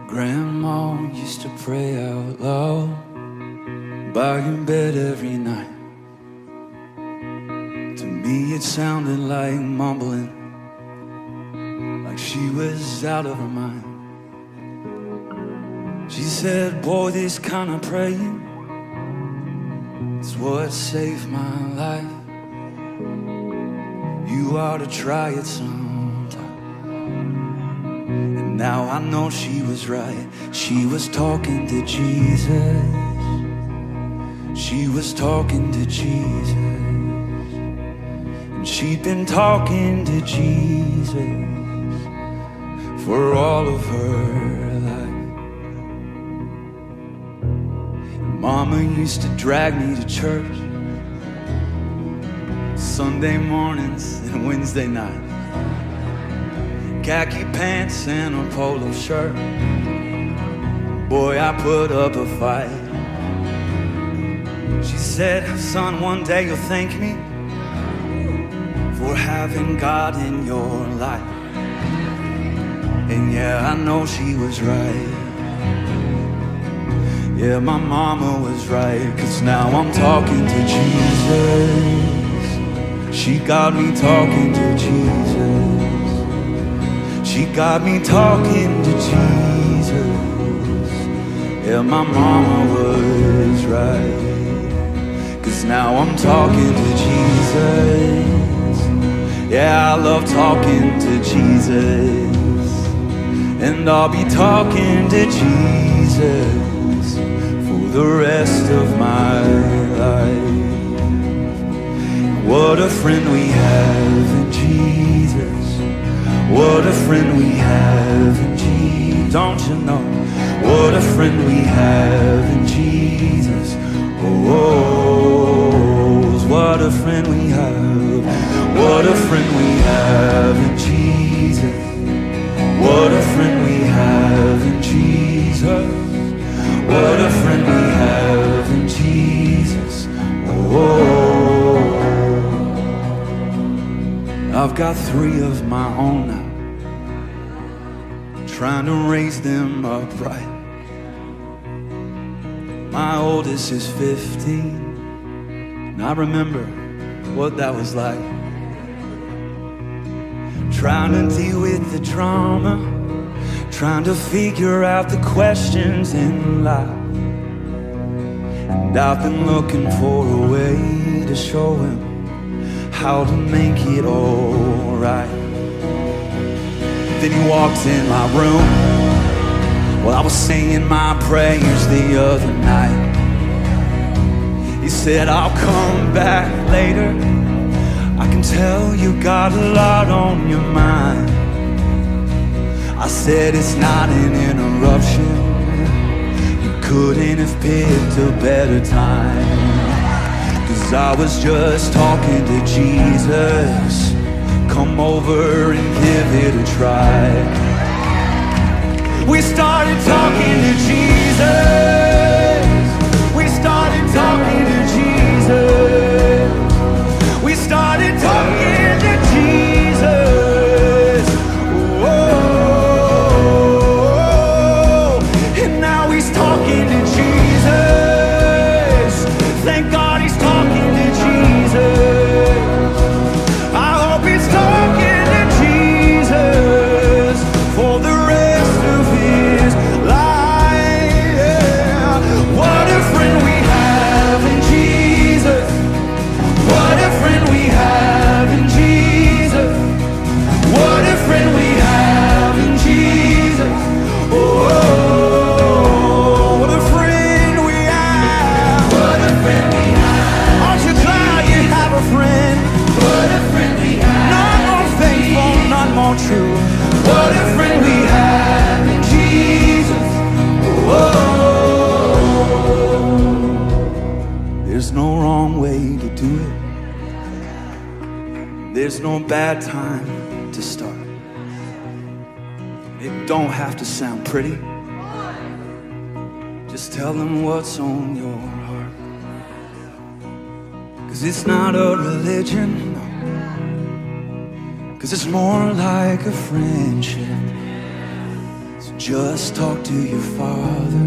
Grandma used to pray out loud by your bed every night. To me it sounded like mumbling, like she was out of her mind. She said, boy, this kind of praying is what saved my life. You ought to try it sometime. And now I know she was right. She was talking to Jesus. She was talking to Jesus. And she'd been talking to Jesus for all of her life. Mama used to drag me to church Sunday mornings and Wednesday nights. Khaki pants and a polo shirt. Boy, I put up a fight. She said, son, one day you'll thank me for having God in your life. And yeah, I know she was right. Yeah, my mama was right, 'cause now I'm talking to Jesus. She got me talking to Jesus. She got me talking to Jesus. Yeah, my mama was right, 'cause now I'm talking to Jesus. Yeah, I love talking to Jesus. And I'll be talking to Jesus for the rest of my life. What a friend we have in Jesus. What a friend we have in Jesus. Don't you know? What a friend we have in Jesus. Oh, what a friend we have. What a friend we have in Jesus. What a friend we have in Jesus. What a friend we have in Jesus. Oh, I've got 3 of my own now, trying to raise them upright. My oldest is 15, and I remember what that was like. Trying to deal with the drama, trying to figure out the questions in life. And I've been looking for a way to show him how to make it all right. Then he walked in my room while I was saying my prayers the other night. He said, I'll come back later. I can tell you got a lot on your mind. I said, it's not an interruption. You couldn't have picked a better time. 'Cause I was just talking to Jesus. Come over and give it a try. We started talking to Jesus. We started talking to Jesus. We started talking to Jesus. Oh, and now he's talking to Jesus. Thank God he's talking to Jesus. I hope he's talking to Jesus for the rest of his life. Yeah. What a friend we have in Jesus. What a friend we have in Jesus. What a friend we have in Jesus. Oh, what a friend we have. What a friend we have. Aren't you glad you have a friend? What a friend we have. Not more faithful, not more true. What a friend we have in Jesus. Oh, there's no wrong way to do it. There's no bad time to start. It don't have to sound pretty. Just tell them what's on your heart. 'Cause it's not a religion, no. 'Cause it's more like a friendship. So Just talk to your Father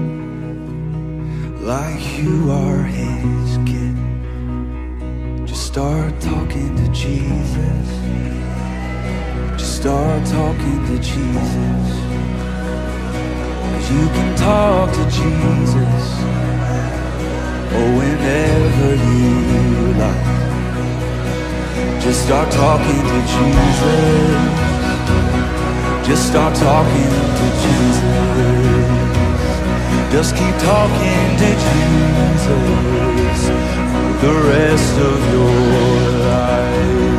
like you are His kid. Just start talking to Jesus. Just start talking to Jesus. 'Cause you can talk to Jesus, or whenever you like. Just start talking to Jesus. Just start talking to Jesus. Just keep talking to Jesus for the rest of your life.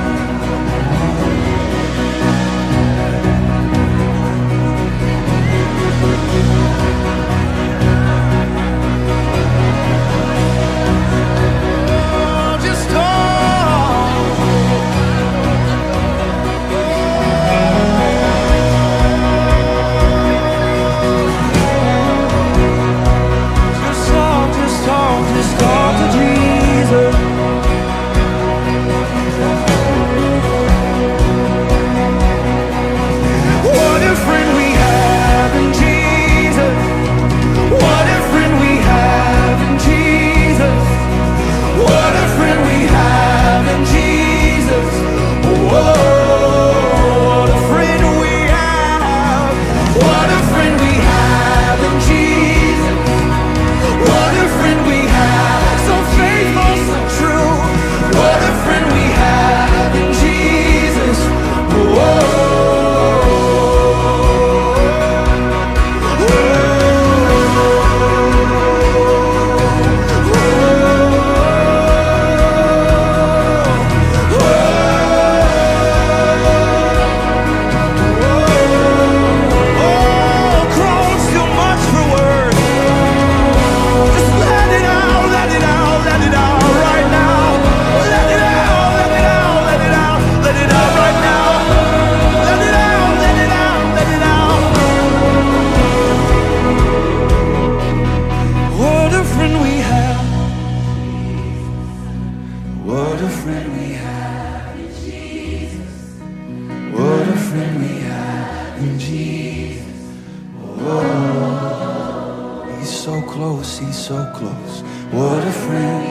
He's so close. What a friend.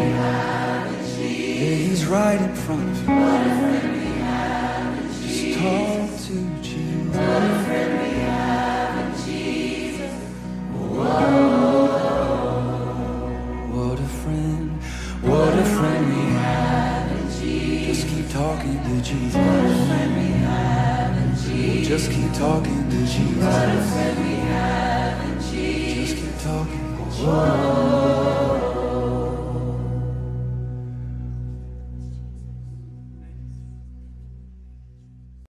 Yeah, He's right in front of you. What a friend we have in Jesus. Just talk to Jesus. What a friend we have in Jesus. What a friend. What a friend we have in Jesus. Just keep talking to Jesus. What a friend we have in Jesus. Just keep talking to Jesus. What a friend we have in Jesus. Just keep talking. Whoa.